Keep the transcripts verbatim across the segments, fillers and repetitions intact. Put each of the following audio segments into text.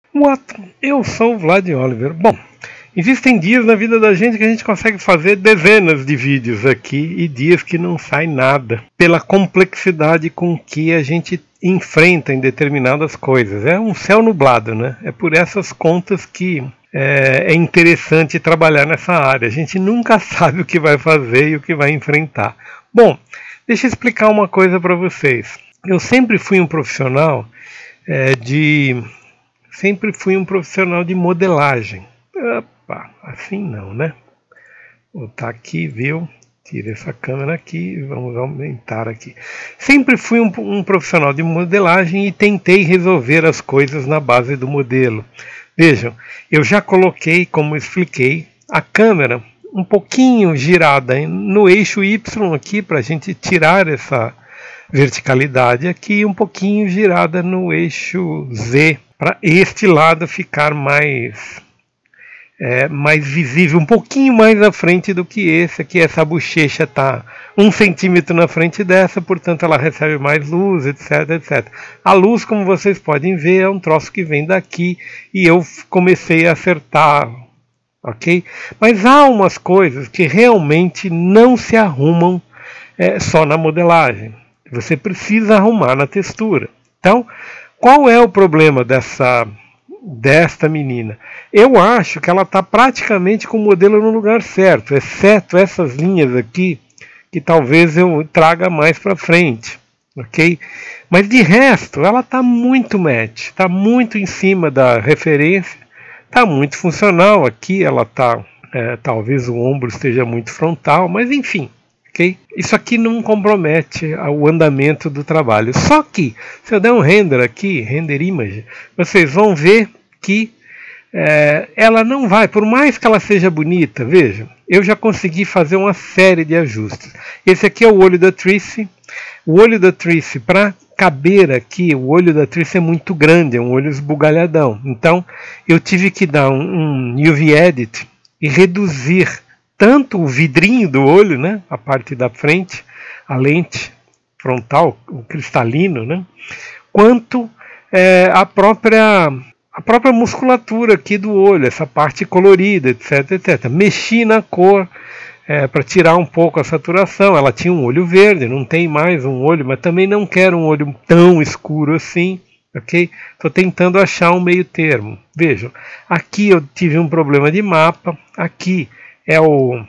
What? Eu sou o Vlad Oliver. Bom, existem dias na vida da gente que a gente consegue fazer dezenas de vídeos aqui e dias que não sai nada, pela complexidade com que a gente enfrenta em determinadas coisas. É um céu nublado, né? É por essas contas que é, é interessante trabalhar nessa área. A gente nunca sabe o que vai fazer e o que vai enfrentar. Bom, deixa eu explicar uma coisa para vocês. Eu sempre fui um profissional é, de... Sempre fui um profissional de modelagem. Opa, assim não, né? Vou botar aqui, viu? Tira essa câmera aqui e vamos aumentar aqui. Sempre fui um, um profissional de modelagem e tentei resolver as coisas na base do modelo. Vejam, eu já coloquei, como expliquei, a câmera um pouquinho girada no eixo Y aqui para a gente tirar essa verticalidade aqui, um pouquinho girada no eixo Z, para este lado ficar mais, é, mais visível, um pouquinho mais à frente do que esse aqui. Essa bochecha está um centímetro na frente dessa, portanto ela recebe mais luz, etc, etcétera. A luz, como vocês podem ver, é um troço que vem daqui e eu comecei a acertar, ok? Mas há umas coisas que realmente não se arrumam é, só na modelagem. Você precisa arrumar na textura. Então, qual é o problema dessa, desta menina? Eu acho que ela está praticamente com o modelo no lugar certo, exceto essas linhas aqui, que talvez eu traga mais para frente, ok? Mas de resto, ela está muito match, está muito em cima da referência, está muito funcional. Aqui ela está, é, talvez o ombro esteja muito frontal, mas enfim. Okay? Isso aqui não compromete o andamento do trabalho. Só que, se eu der um render aqui, render image, vocês vão ver que é, ela não vai, por mais que ela seja bonita, vejam, eu já consegui fazer uma série de ajustes. Esse aqui é o olho da Trice. O olho da Trice, para caber aqui, o olho da Trice é muito grande, é um olho esbugalhadão. Então, eu tive que dar um, um U V Edit e reduzir tanto o vidrinho do olho, né, a parte da frente, a lente frontal, o cristalino, né, quanto é, a própria a própria musculatura aqui do olho, essa parte colorida, etc, etcétera. Mexi na cor é, para tirar um pouco a saturação. Ela tinha um olho verde, não tem mais um olho, mas também não quero um olho tão escuro assim. Ok? Estou tentando achar um meio termo. Vejam, aqui eu tive um problema de mapa, aqui é o,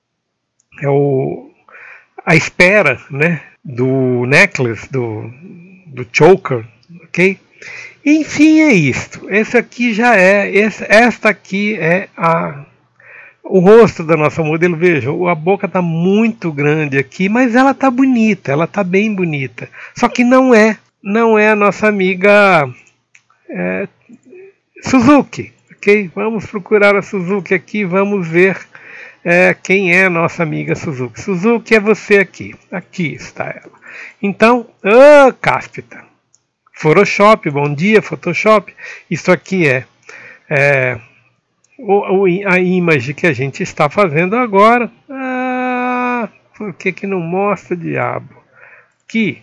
é o a espera, né, do necklace, do, do choker, ok? Enfim, é isto. Esse aqui já é, esse, esta aqui é a, o rosto da nossa modelo. Vejam, a boca está muito grande aqui, mas ela está bonita, ela está bem bonita. Só que não é, não é a nossa amiga é, Suzuki, ok? Vamos procurar a Suzuki aqui, vamos ver É, quem é a nossa amiga Suzuki. Suzuki é você aqui. Aqui está ela. Então, ah, cáspita. Photoshop, bom dia, Photoshop. Isso aqui é, é o, o, a imagem que a gente está fazendo agora. Ah, por que que não mostra, diabo? Aqui.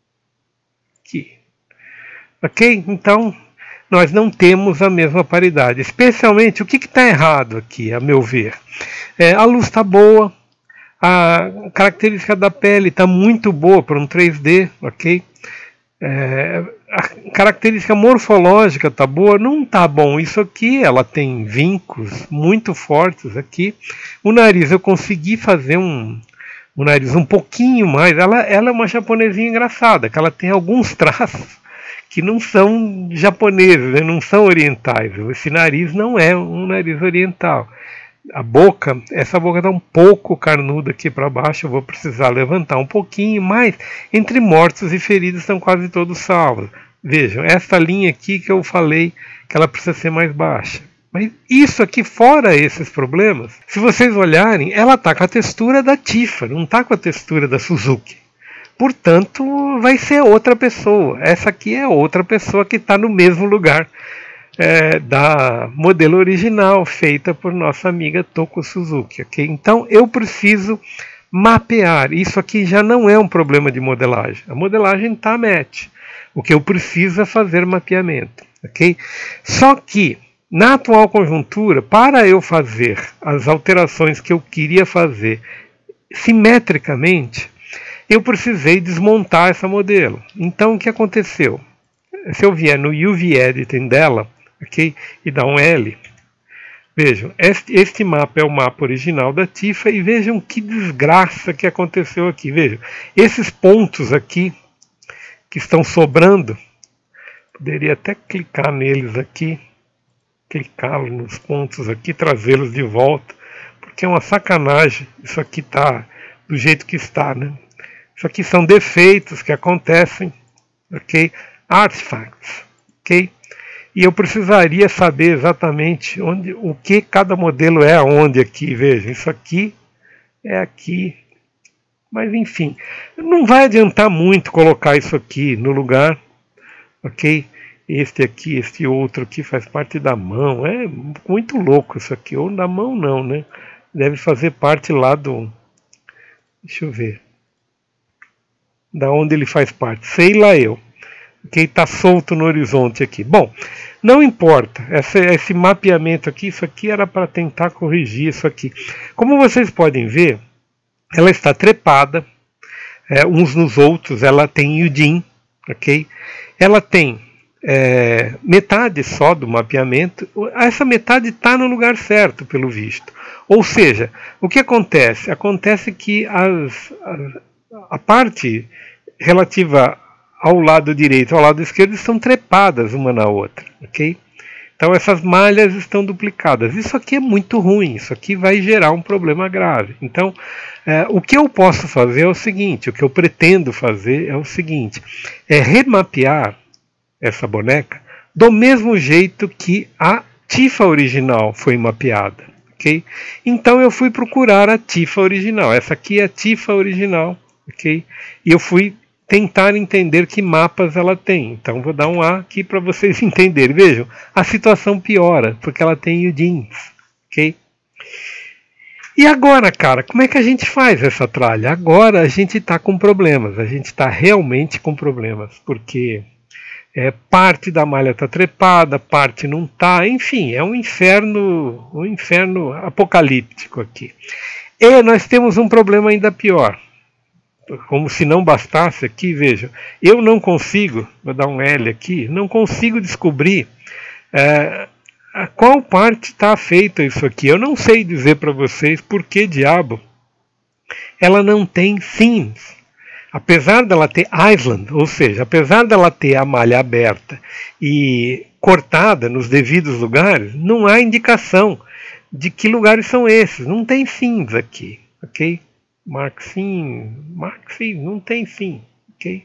Aqui. Ok? Então, nós não temos a mesma paridade. Especialmente, o que está errado aqui, a meu ver? É, a luz está boa, a característica da pele está muito boa para um três D, ok? É, a característica morfológica está boa, não está bom. Isso aqui, ela tem vincos muito fortes aqui. O nariz, eu consegui fazer um, um nariz um pouquinho mais. Ela, ela é uma japonesinha engraçada, que ela tem alguns traços que não são japoneses, né? Não são orientais. Esse nariz não é um nariz oriental. A boca, essa boca está um pouco carnuda aqui para baixo, eu vou precisar levantar um pouquinho, mas entre mortos e feridos estão quase todos salvos. Vejam, essa linha aqui que eu falei que ela precisa ser mais baixa. Mas isso aqui, fora esses problemas, se vocês olharem, ela está com a textura da Tifa, não está com a textura da Suzuki. Portanto, vai ser outra pessoa. Essa aqui é outra pessoa que está no mesmo lugar é, da modelo original, feita por nossa amiga Toko Suzuki. Okay? Então, eu preciso mapear. Isso aqui já não é um problema de modelagem. A modelagem está match. O que eu preciso é fazer mapeamento. ok? Só que, na atual conjuntura, para eu fazer as alterações que eu queria fazer simetricamente, eu precisei desmontar essa modelo. Então, o que aconteceu? Se eu vier no U V Editing dela, ok, e dar um L, vejam, este, este mapa é o mapa original da Tifa e vejam que desgraça que aconteceu aqui. Vejam, esses pontos aqui que estão sobrando, poderia até clicar neles aqui, clicar nos pontos aqui, trazê-los de volta, porque é uma sacanagem. Isso aqui está do jeito que está, né? Isso aqui são defeitos que acontecem, ok? Artifacts, ok? E eu precisaria saber exatamente onde, o que cada modelo é aonde aqui. Veja, isso aqui é aqui. Mas enfim, não vai adiantar muito colocar isso aqui no lugar, ok? Este aqui, este outro aqui faz parte da mão. É muito louco isso aqui. Ou da mão não, né? Deve fazer parte lá do... Deixa eu ver. Da onde ele faz parte. Sei lá eu. Ok? Está solto no horizonte aqui. Bom, não importa. Esse, esse mapeamento aqui, isso aqui era para tentar corrigir isso aqui. Como vocês podem ver, ela está trepada é, uns nos outros. Ela tem Udin, ok? Ela tem é, metade só do mapeamento. Essa metade está no lugar certo, pelo visto. Ou seja, o que acontece? Acontece que as, as, a parte relativa ao lado direito e ao lado esquerdo estão trepadas uma na outra, ok? Então essas malhas estão duplicadas. Isso aqui é muito ruim, isso aqui vai gerar um problema grave. Então, é, o que eu posso fazer é o seguinte, o que eu pretendo fazer é o seguinte, é remapear essa boneca do mesmo jeito que a Tifa original foi mapeada, ok? Então eu fui procurar a Tifa original, essa aqui é a Tifa original, ok? E eu fui tentar entender que mapas ela tem. Então vou dar um A aqui para vocês entenderem. Vejam, a situação piora, porque ela tem Udins, ok? E agora, cara, como é que a gente faz essa tralha? Agora a gente está com problemas, a gente está realmente com problemas, porque é, parte da malha está trepada, parte não está, enfim, é um inferno, um inferno apocalíptico aqui. E nós temos um problema ainda pior. Como se não bastasse aqui, vejam, eu não consigo, vou dar um L aqui, não consigo descobrir é, a qual parte está feita isso aqui. Eu não sei dizer para vocês por que diabo ela não tem seams. Apesar dela ter island, ou seja, apesar dela ter a malha aberta e cortada nos devidos lugares, não há indicação de que lugares são esses. Não tem seams aqui, ok? Mark sim, Mark sim, não tem sim, ok?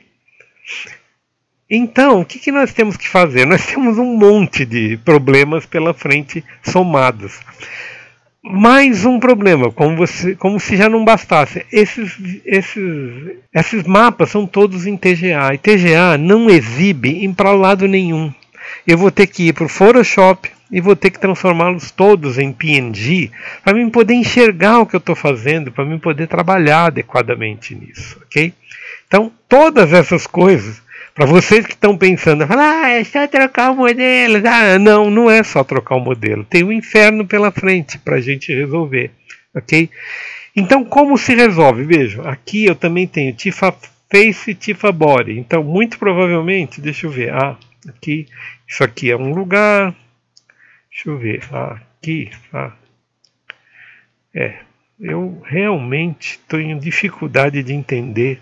Então, o que, que nós temos que fazer? Nós temos um monte de problemas pela frente somados. Mais um problema, como, você, como se já não bastasse. Esses, esses, esses mapas são todos em T G A, e T G A não exibe em para lado nenhum. Eu vou ter que ir para o Photoshop e vou ter que transformá-los todos em P N G para mim poder enxergar o que eu estou fazendo, para mim poder trabalhar adequadamente nisso, ok? Então, todas essas coisas, para vocês que estão pensando, ah, é só trocar o modelo. Ah, não, não é só trocar o modelo. Tem um inferno pela frente para a gente resolver, ok? Então, como se resolve? Vejam, aqui eu também tenho Tifa Face e Tifa Body. Então, muito provavelmente, deixa eu ver, ah, aqui, isso aqui é um lugar. Deixa eu ver, ah, aqui, ah, é, eu realmente tenho dificuldade de entender,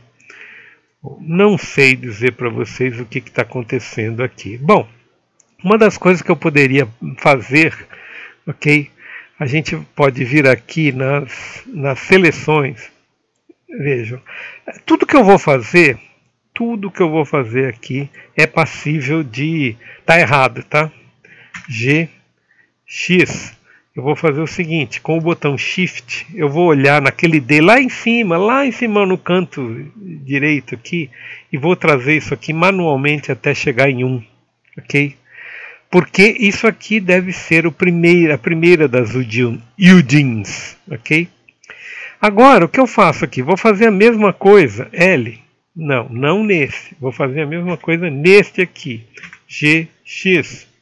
não sei dizer para vocês o que está acontecendo aqui. Bom, uma das coisas que eu poderia fazer, ok, a gente pode vir aqui nas, nas seleções, vejam, tudo que eu vou fazer, tudo que eu vou fazer aqui é passível de, tá errado, tá? G, X, eu vou fazer o seguinte, com o botão Shift, eu vou olhar naquele D lá em cima, lá em cima no canto direito aqui, e vou trazer isso aqui manualmente até chegar em um, ok? Porque isso aqui deve ser o primeiro, a primeira das Udins, ok? Agora, o que eu faço aqui? Vou fazer a mesma coisa, L, não, não nesse, vou fazer a mesma coisa neste aqui, G, X.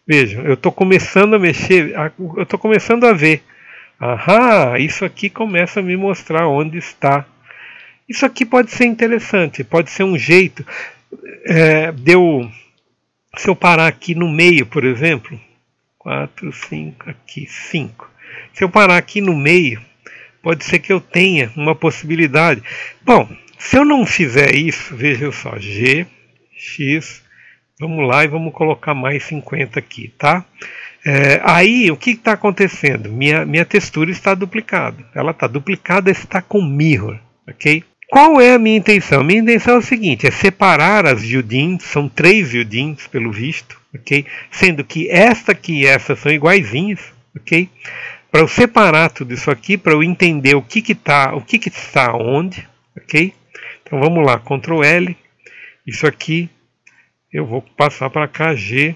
Vejam, eu estou começando a mexer, eu estou começando a ver. Aham, isso aqui começa a me mostrar onde está. Isso aqui pode ser interessante, pode ser um jeito é, de eu, se eu parar aqui no meio, por exemplo, quatro, cinco, aqui, cinco. Se eu parar aqui no meio, pode ser que eu tenha uma possibilidade. Bom, se eu não fizer isso, veja só, G, X, vamos lá e vamos colocar mais cinquenta aqui, tá? É, aí, o que está acontecendo? Minha, minha textura está duplicada. Ela está duplicada, está com mirror, ok? Qual é a minha intenção? Minha intenção é o seguinte, é separar as viewdins, são três viewdins pelo visto, ok? Sendo que esta aqui e essa são iguaizinhas, ok? Para eu separar tudo isso aqui, para eu entender o que que tá, o que que está onde, ok? Então vamos lá, control L, isso aqui eu vou passar para cá, G,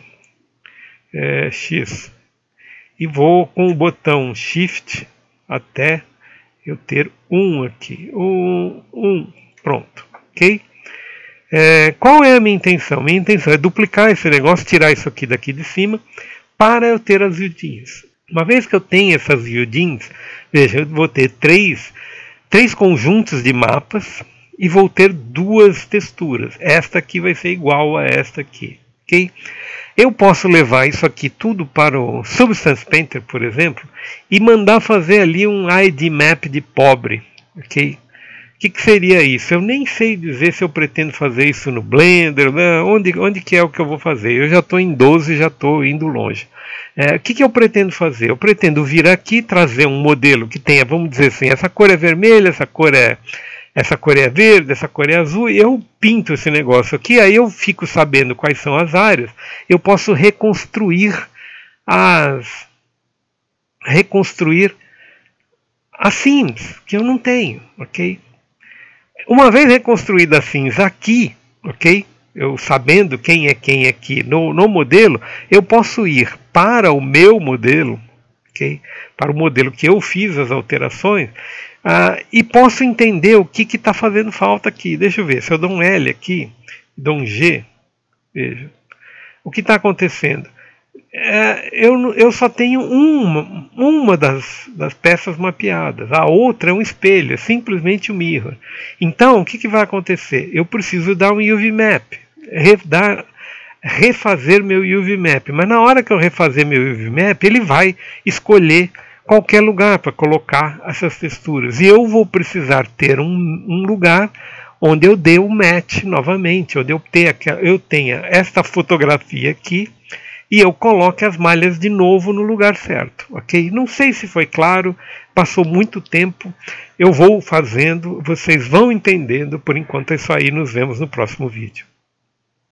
é, X, e vou com o botão Shift até eu ter um aqui, um, um, pronto, ok? É, qual é a minha intenção? Minha intenção é duplicar esse negócio, tirar isso aqui daqui de cima, para eu ter as viewdins. Uma vez que eu tenho essas viewdins, veja, eu vou ter três, três conjuntos de mapas e vou ter duas texturas. Esta aqui vai ser igual a esta aqui, ok? Eu posso levar isso aqui tudo para o Substance Painter, por exemplo, e mandar fazer ali um I D map de pobre, ok? O que, que seria isso? Eu nem sei dizer se eu pretendo fazer isso no Blender, né? onde, onde que é o que eu vou fazer. Eu já estou em doze, já estou indo longe. É, o que, que eu pretendo fazer? Eu pretendo vir aqui, trazer um modelo que tenha, vamos dizer assim, essa cor é vermelha, essa cor é, essa cor é verde, essa cor é azul, e eu pinto esse negócio aqui, aí eu fico sabendo quais são as áreas, eu posso reconstruir as reconstruir as scenes, que eu não tenho, ok? Uma vez reconstruída as scenes aqui, ok? Eu sabendo quem é quem aqui no, no modelo, eu posso ir para o meu modelo, ok? Para o modelo que eu fiz as alterações, ah, e posso entender o que está fazendo falta aqui. Deixa eu ver, se eu dou um L aqui, dou um G, veja, o que está acontecendo? É, eu, eu só tenho uma, uma das, das peças mapeadas, a outra é um espelho, é simplesmente um mirror. Então, o que, que vai acontecer? Eu preciso dar um U V Map, re, dar, refazer meu U V Map, mas na hora que eu refazer meu U V Map, ele vai escolher qualquer lugar para colocar essas texturas, e eu vou precisar ter um, um lugar onde eu dê o match novamente, onde eu tenha, eu tenha esta fotografia aqui, e eu coloque as malhas de novo no lugar certo, ok? Não sei se foi claro, passou muito tempo, eu vou fazendo, vocês vão entendendo, por enquanto é isso aí, nos vemos no próximo vídeo.